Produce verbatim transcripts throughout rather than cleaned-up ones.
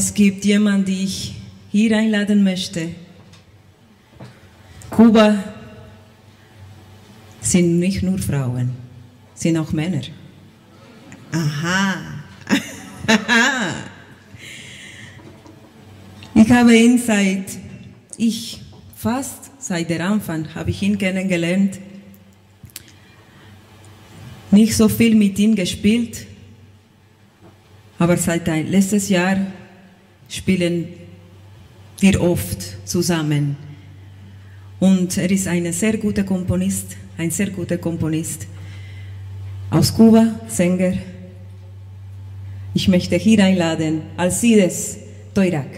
es gibt jemanden, den ich hier einladen möchte. Kuba sind nicht nur Frauen, sind auch Männer. Aha. Ich habe ihn seit, ich fast seit der Anfang habe ich ihn kennengelernt. Nicht so viel mit ihm gespielt, aber seit letztes Jahr spielen wir oft zusammen. Und er ist ein sehr guter Komponist, ein sehr guter Komponist. Aus Kuba, Sänger. Ich möchte hier einladen, Alcides Toirac.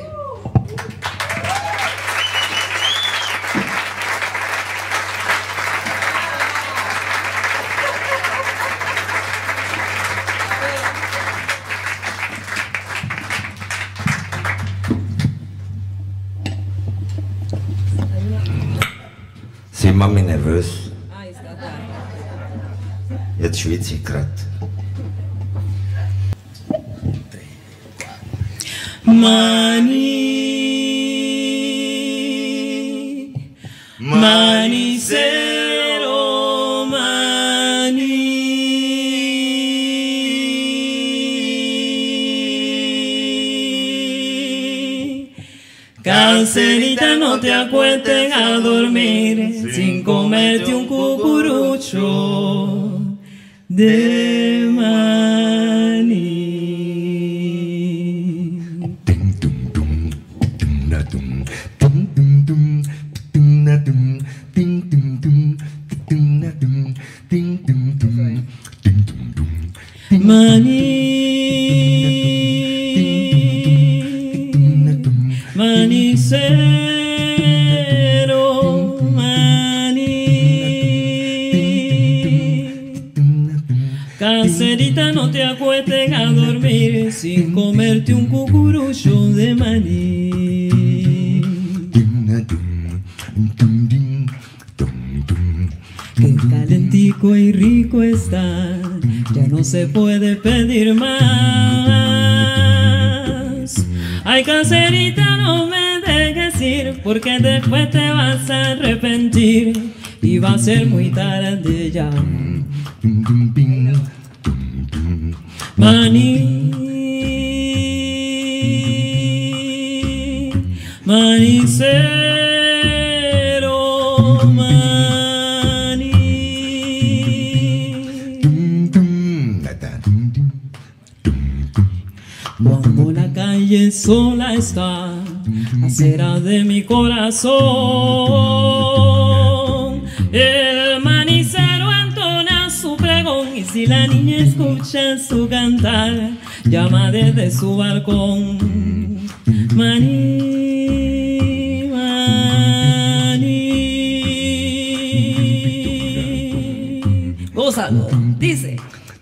Sie macht mich nervös. Jetzt schwitze ich gerade. Mani, manicero, mani. Cancerita, no te acuestes a dormir sin comerte un cucurucho de maní. Maní, manicero, maní. Caserita, no te acuestes a dormir sin comerte un cucurucho de maní. Qué calentico y rico está, ya no se puede pedir más. Ay, caserita, no me dejes ir, porque después te vas a arrepentir y va a ser muy tarde ya. Maní, manicero, maní. Cuando la calle sola está, acera de mi corazón, el manicero entona su pregón, y si la niña escucha su cantar, llama desde su balcón. Maní, maní. Gózalo, dice.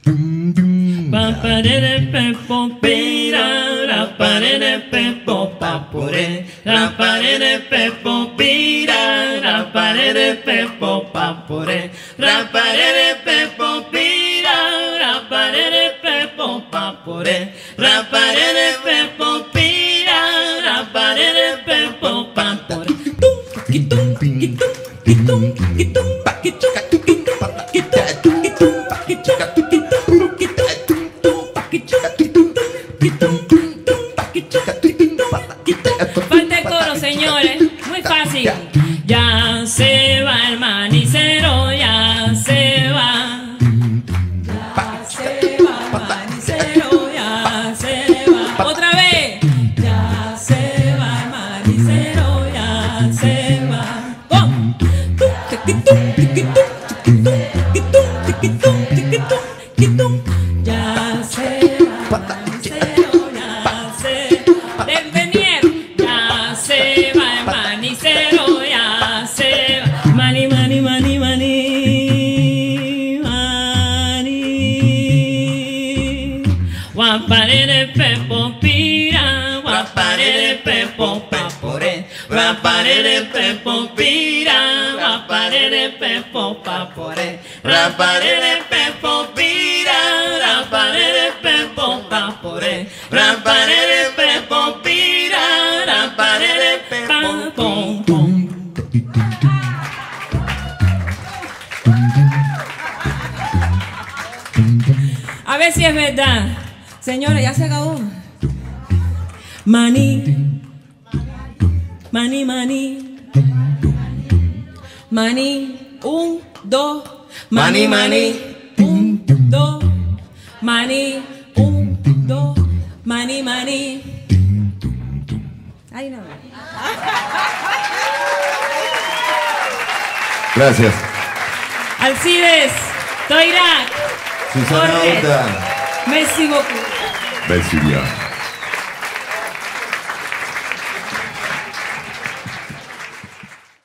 Paparere pepo pira, raparere pepo papore, raparere pepo pira, raparere pepo papore, raparere pepo pira, raparere pepo papore, raparere pepo pira, raparere pepo papore. Tum, kitum, kitum, kitum, kitum, kitum, kitum, kitum, kitum, kitum, kitum. Falta el coro, señores, muy fácil. Ya se va el manicero, ya se va. Ya se va el manicero, ya se va. Otra vez. Ya se va el manicero, ya se va. ¡Go! Ya se va el manicero, ya se va. Del Venier, ya se va el manicero, ya se va. Mani, mani, mani, mani, mani. Guaparere pepo pira, guaparere pepo papore, guaparere pepo pira, guaparere pepo papore, raparere pepo pira, raparere pepo papore, raparere pepo pira. A ver si es verdad. Señora, ya se acabó. Maní, maní, maní, maní, un, dos, maní, maní, un, dos, maní, un, dos, maní, maní. Ay, no. Gracias. Alcides, Toirac, Susana Jorge. Horta. Merci beaucoup. Merci bien.